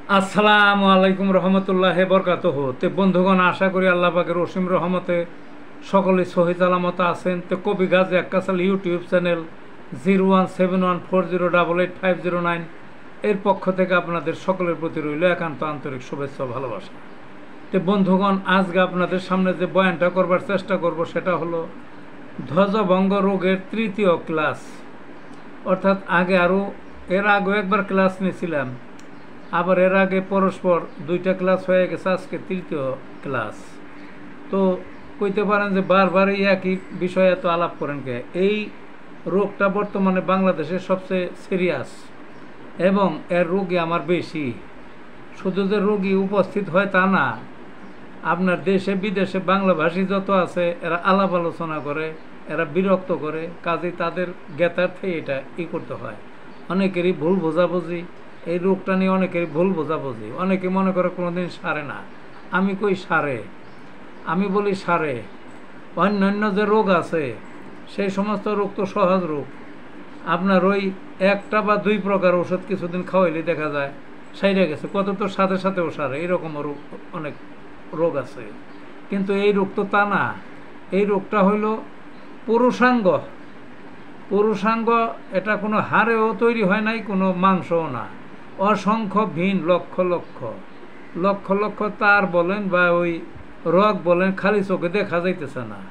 আসসালামু আলাইকুম রহমতুল্লাহ বরকাতুহ। তে বন্ধুগণ, আশা করি আল্লাহ পাকের অসীম রহমতে সকলে সহি সালামত আছেন। তো কবি গাজী আক্কাসাল ইউটিউব চ্যানেল 017140885009 এর পক্ষ থেকে আপনাদের সকলের প্রতি রইল একান্ত আন্তরিক শুভেচ্ছা ও ভালোবাসা। তো বন্ধুগণ, আজকে আপনাদের সামনে যে বয়ানটা করবার চেষ্টা করব সেটা হলো ধ্বজভঙ্গ রোগের তৃতীয় ক্লাস। অর্থাৎ এর আগেও একবার ক্লাস নিয়েছিলাম, আবার এর আগে পরস্পর দুইটা ক্লাস হয়ে গেছে, আজকে তৃতীয় ক্লাস। তো কইতে পারেন যে বারবারই একই বিষয়ে এত আলাপ করেন কে? এই রোগটা বর্তমানে বাংলাদেশের সবচেয়ে সিরিয়াস এবং এর রোগী আমার বেশি। শুধু যে রোগী উপস্থিত হয় তা না, আপনার দেশে বিদেশে বাংলাভাষী যত আছে এরা আলাপ আলোচনা করে, এরা বিরক্ত করে, কাজেই তাদের জ্ঞাতার্থে এটা করতে হয়। অনেকেরই ভুল বোঝাবুঝি, এই রোগটা নিয়ে অনেকেরই ভুল বোঝাবুঝি। অনেকে মনে করে কোনোদিন সারে না, আমি কই সারে, আমি বলি সারে। অন্যান্য যে রোগ আছে সেই সমস্ত রোগ তো সহজ রোগ, আপনার ওই একটা বা দুই প্রকার ওষুধ কিছুদিন খাওয়াইলে দেখা যায় সাইরে গেছে, কত তো সাথে সাথেও সারে, এরকম রোগ অনেক রোগ আছে। কিন্তু এই রোগ তো তা না। এই রোগটা হইল পুরুষাঙ্গ। পুরুষাঙ্গ এটা কোনো হাড়েও তৈরি হয় নাই, কোনো মাংসও না। অসংখ্য ভিন, লক্ষ লক্ষ লক্ষ লক্ষ তার বলেন বা ওই রোগ বলেন, খালি চোখে দেখা যাইতেছে না,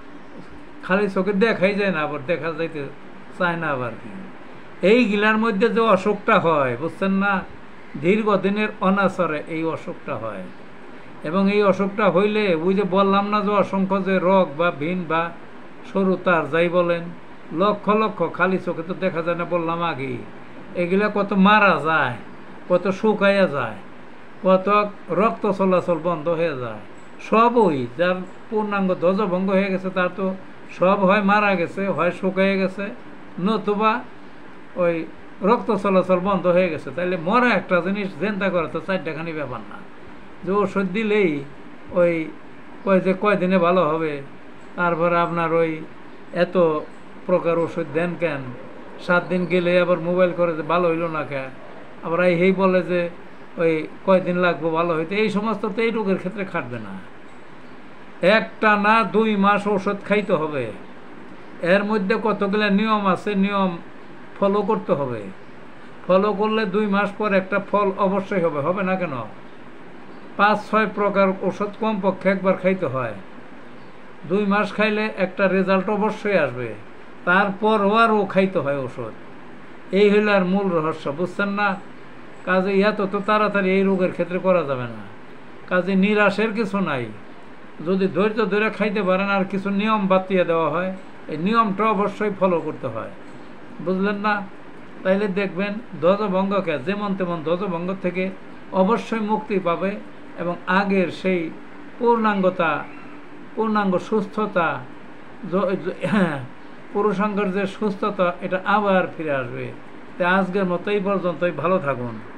খালি চোখে দেখাই যায় না, আবার দেখা যাইতে চায় না। আবার কি এইগুলার মধ্যে যে অসুখটা হয়, বুঝছেন না, দীর্ঘদিনের অনাচরে এই অসুখটা হয়। এবং এই অসুখটা হইলে ওই যে বললাম না যে অসংখ্য যে রোগ বা ভিন বা সরু তার যাই বলেন, লক্ষ লক্ষ খালি চোখে তো দেখা যায় না, বললাম আগেই। এগুলা কত মারা যায়, কত শুকাইয়া যায়, কত রক্ত চলাচল বন্ধ হয়ে যায়। সবই যার পূর্ণাঙ্গ ধ্বজভঙ্গ হয়ে গেছে তার তো সব হয় মারা গেছে, হয় শুকাইয়া গেছে, নতুবা ওই রক্ত চলাচল বন্ধ হয়ে গেছে। তাইলে মরা একটা জিনিস চিন্তা করে তো চারটাখানি ব্যাপার না, যে ওষুধ দিলেই ওই কয়দিনে ভালো হবে, তারপরে আপনার ওই এত প্রকার ওষুধ দেন কেন, 7 দিন গেলে আবার মোবাইল করে যে ভালো হইল না কে, আবার এই বলে যে ওই কয়দিন লাগবো ভালো হইতে। এই সমস্ত তো এই রোগের ক্ষেত্রে খাটবে না। একটা না 2 মাস ওষুধ খাইতে হবে। এর মধ্যে কতগুলো নিয়ম আছে, নিয়ম ফলো করতে হবে। ফলো করলে 2 মাস পর একটা ফল অবশ্যই হবে, হবে না কেন? 5-6 প্রকার ওষুধ কমপক্ষে একবার খাইতে হয়। 2 মাস খাইলে একটা রেজাল্ট অবশ্যই আসবে, তারপরও আরও খাইতে হয় ওষুধ। এই হইল আর মূল রহস্য, বুঝছেন না? কাজে তো তাড়াতাড়ি এই রোগের ক্ষেত্রে করা যাবে না। কাজে নিরাশের কিছু নাই, যদি ধৈর্য ধরে খাইতে পারেন আর কিছু নিয়ম বাতিয়ে দেওয়া হয়, এই নিয়মটা অবশ্যই ফলো করতে হয়, বুঝলেন না? তাইলে দেখবেন ধ্বজভঙ্গকে যেমন তেমন ধ্বজভঙ্গ থেকে অবশ্যই মুক্তি পাবে এবং আগের সেই পূর্ণাঙ্গ সুস্থতা, পুরুষাঙ্গের যে সুস্থতা, এটা আবার ফিরে আসবে। তাই আজকের মতো এই পর্যন্তই, ভালো থাকুন।